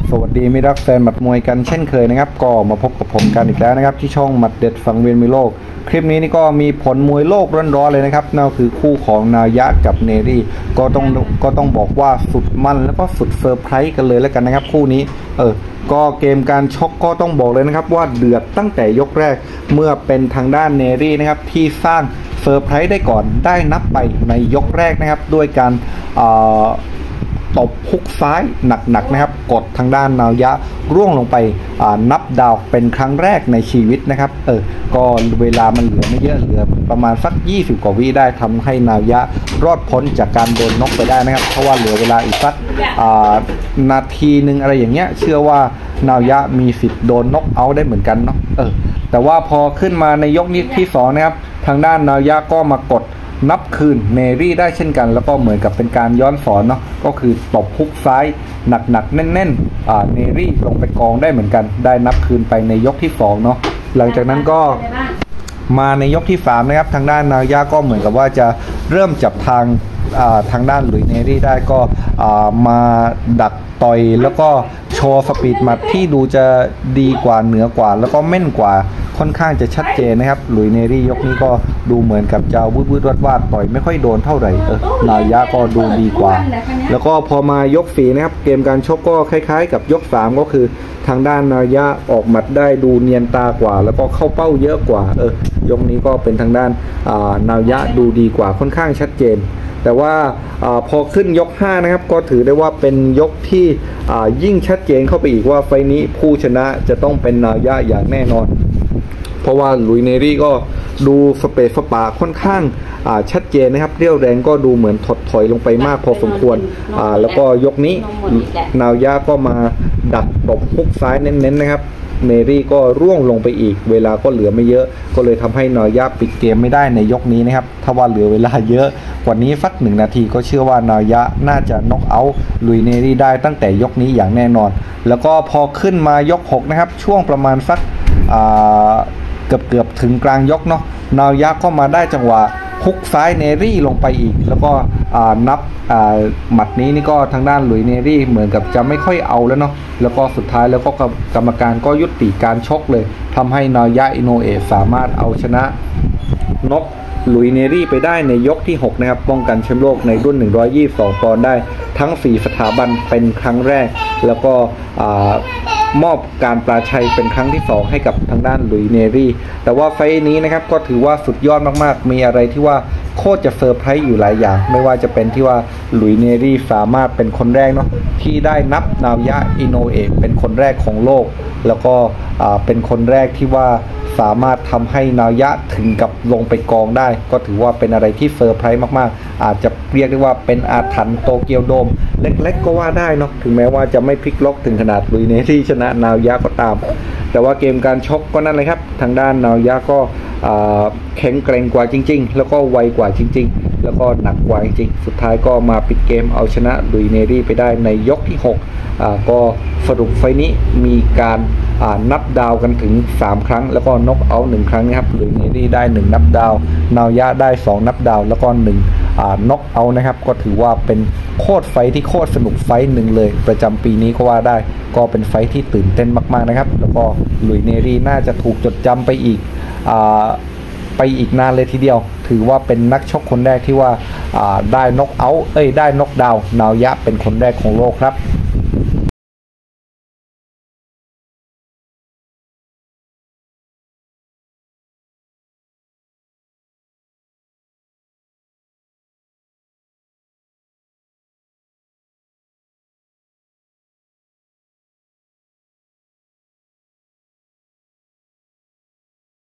สวัสดีมิตรรักแฟนหมัดมวยกันเช่นเคยนะครับก็มาพบกับผมกันอีกแล้วนะครับที่ช่องหมัดเด็ดสังเวียนมวยโลกคลิปนี้นี่ก็มีผลมวยโลกร้อนๆเลยนะครับนั่นคือคู่ของนายะกับเนรี่ก็ต้องบอกว่าสุดมันแล้วก็สุดเซอร์ไพรส์กันเลยแล้วกันนะครับคู่นี้ก็เกมการชกก็ต้องบอกเลยนะครับว่าเดือดตั้งแต่ยกแรกเมื่อเป็นทางด้านเนรี่นะครับที่สร้างเซอร์ไพรส์ได้ก่อนได้นับไปในยกแรกนะครับด้วยการตบฮุกซ้ายหนักๆนะครับกดทางด้านนายะร่วงลงไปนับดาวเป็นครั้งแรกในชีวิตนะครับก็เวลามันเหลือไม่เยอะเหลือประมาณสัก20กว่าวิได้ทำให้นายะรอดพ้นจากการโดนน็อกไปได้นะครับเพราะว่าเหลือเวลาอีกสักนาทีหนึ่งอะไรอย่างเงี้ยเชื่อว่านายะมีสิทธิ์โดนน็อกเอาท์ได้เหมือนกันเนาะแต่ว่าพอขึ้นมาในยกนี้ที่2นะครับทางด้านนายะก็มากดนับคืนเนรี่ได้เช่นกันแล้วก็เหมือนกับเป็นการย้อนสอนเนาะก็คือตบฮุกซ้ายหนักๆแน่นๆเนรี่ลงไปกองได้เหมือนกันได้นับคืนไปในยกที่2เนาะหลังจากนั้นก็มาในยกที่3นะครับทางด้านนายะก็เหมือนกับว่าจะเริ่มจับทางด้านหลุยเนรี่ได้ก็มาดักต่อยแล้วก็โชว์สปีดหมัดที่ดูจะดีกว่าเหนือกว่าแล้วก็แม่นกว่าค่อนข้างจะชัดเจนนะครับหลุยเนรี่ยกนี้ก็ดูเหมือนกับจะวืดวาดต่อยไม่ค่อยโดนเท่าไหร่นายะก็ดูดีกว่าแล้วก็พอมายก4นะครับเกมการชกก็คล้ายๆกับยก3ก็คือทางด้านนายะออกหมัดได้ดูเนียนตากว่าแล้วก็เข้าเป้าเยอะกว่ายกนี้ก็เป็นทางด้านนายะดูดีกว่าค่อนข้างชัดเจนแต่ว่าพอขึ้นยก5นะครับก็ถือได้ว่าเป็นยกที่ยิ่งชัดเจนเข้าไปอีกว่าไฟนี้ผู้ชนะจะต้องเป็นนายะอย่างแน่นอนเพราะว่าหลุยเนรี่ก็ดูสเปซสปาค่อนข้างชัดเจนนะครับเรี่ยวแรงก็ดูเหมือนถดถอยลงไปมากพอสมควรแล้วก็ยกนี้นายะก็มาดักตบฮุกซ้ายเน้นๆนะครับเนรี่ก็ร่วงลงไปอีกเวลาก็เหลือไม่เยอะก็เลยทำให้นายะปิดเกมไม่ได้ในยกนี้นะครับถ้าว่าเหลือเวลาเยอะกว่านี้สัก1นาทีก็เชื่อว่านายะน่าจะน็อกเอาท์ลุยเนรี่ได้ตั้งแต่ยกนี้อย่างแน่นอนแล้วก็พอขึ้นมายก6นะครับช่วงประมาณสักเกือบถึงกลางยกเนาะนายะก็มาได้จังหวะฮุกซ้ายเนรี่ลงไปอีกแล้วก็นับหมัดนี้นี่ก็ทางด้านหลุยเนรี่เหมือนกับจะไม่ค่อยเอาแล้วเนาะแล้วก็สุดท้ายแล้วก็กรรมการก็ยุติการชกเลยทำให้นายะอิโนเอะสามารถเอาชนะน็อกหลุยเนรี่ไปได้ในยกที่6นะครับป้องกันแชมป์โลกในรุ่น122ปอนด์ได้ทั้ง4สถาบันเป็นครั้งแรกแล้วก็มอบการปราชัยเป็นครั้งที่2ให้กับทางด้านหลุยเนรี่แต่ว่าไฟนี้นะครับก็ถือว่าสุดยอดมากๆมีอะไรที่ว่าโคตรจะเซอร์ไพรส์อยู่หลายอย่างไม่ว่าจะเป็นที่ว่าหลุยเนรี่สามารถเป็นคนแรกเนาะที่ได้นับนายะอิโนเอะเป็นคนแรกของโลกแล้วก็เป็นคนแรกที่ว่าสามารถทำให้นายะถึงกับลงไปกองได้ก็ถือว่าเป็นอะไรที่เซอร์ไพรส์มากๆอาจจะเรียกได้ว่าเป็นอาถรรพ์โตเกียวโดมเล็กๆก็ว่าได้เนาะถึงแม้ว่าจะไม่พลิกล็อกถึงขนาดลุยเนรี่ชนะนายะก็ตามแต่ว่าเกมการชกก็นั่นเลยครับทางด้านนายะก็แข็งแกร่งกว่าจริงๆแล้วก็ไวกว่าจริงๆแล้วก็หนักกว่าจริงๆสุดท้ายก็มาปิดเกมเอาชนะลุยเนรี่ไปได้ในยกที่6ก็สรุปไฟนี้มีการนับดาวกันถึง3ครั้งแล้วก็น็อกเอาท์1ครั้งนะครับหลุยเนรี่ได้1นับดาวนายะได้2นับดาวแล้วก็1น็อกเอาท์นะครับก็ถือว่าเป็นโคตรไฟที่โคตรสนุกไฟหนึ่งเลยประจำปีนี้ก็ว่าได้ก็เป็นไฟที่ตื่นเต้นมากๆนะครับแล้วก็หลุยเนรี่น่าจะถูกจดจำไปอีกนานเลยทีเดียวถือว่าเป็นนักชกคนแรกที่ว่าได้น็อกเอาท์ได้น็อกดาวนายะเป็นคนแรกของโลกครับ